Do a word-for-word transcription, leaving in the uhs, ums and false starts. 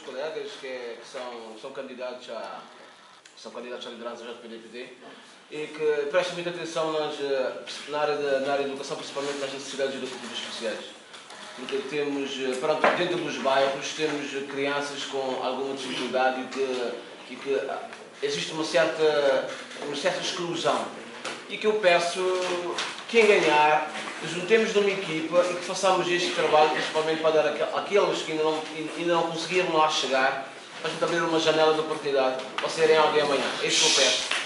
colegas que, é, que são, são, candidatos a, são candidatos à liderança do P D P D e que prestem muita atenção nas, na, área da, na área da educação, principalmente nas necessidades educativas especiais. Porque temos, pronto, dentro dos bairros, temos crianças com alguma dificuldade e que, e que existe uma certa, uma certa exclusão. E que eu peço que, em ganhar, juntemos numa equipa e que façamos este trabalho, principalmente para dar àqueles que ainda não, ainda não conseguiram lá chegar, para tentar abrir uma janela de oportunidade para serem alguém amanhã. É isso que eu peço.